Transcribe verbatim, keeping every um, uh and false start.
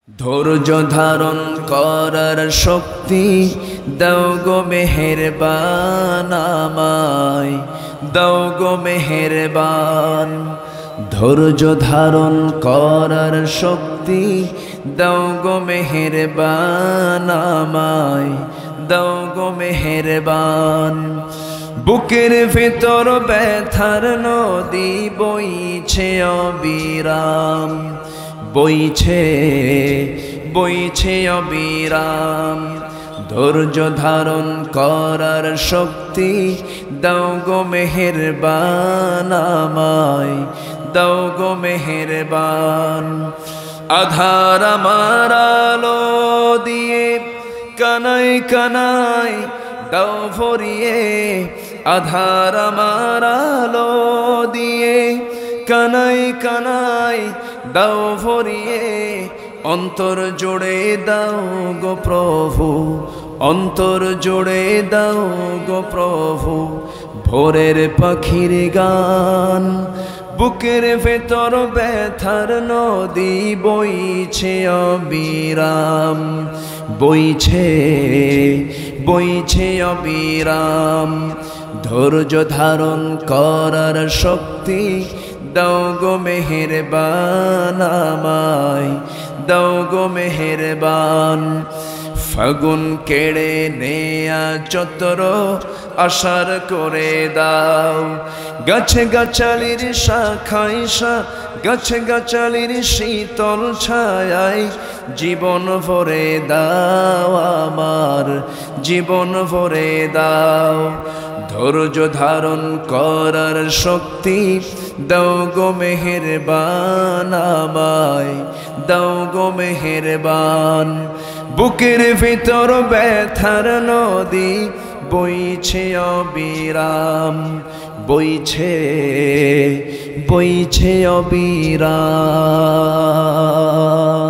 ধৈর্য ধারণ করার শক্তি দাও গো মেহেরবান আমায়, দাও গো মেহেরবান। ধৈর্য ধারণ করার শক্তি দাও গো মেহেরবান আমায়, দাও গো মেহেরবান। বুকের ভেতর ব্যথার নদী বইছে অবিরাম, বইছে বইছে অবিরাম। ধৈর্য ধারণ করার শক্তি দাও গো মেহেরবান আমায়, দাও গো মেহেরবান। আধার আমার আলো দিয়ে কানাই কানাই দাও ভরিয়ে, আধার আমার আলো দিয়ে কানাই কানাই দাও ভরিয়ে। অন্তর জোড়ে দাও গো প্রভু, অন্তর জোড়ে দাও গো প্রভু ভোরের পাখির গান। বুকের ভেতর ব্যথার নদী বইছে অবিরাম, বইছে বইছে অবিরাম। ধৈর্য ধারণ করার শক্তি দাও গো মেহেরবান আমায়, দাও গো মেহেরবান। ফাগুন কেড়ে নেয়া চতর আশার করে দাও, গাছে গাছালির শাখায় শা গাছে গাছালির শীতল ছায়ায় জীবন ভরে দাও আমার, জীবন ভরে দাও। ধৈর্য ধারণ করার শক্তি দাও গো মেহেরবান আমায়, দাও গো মেহেরবান। বুকের ভিতর ব্যথার নদী বইছে অবিরাম, বইছে বইছে অবিরাম।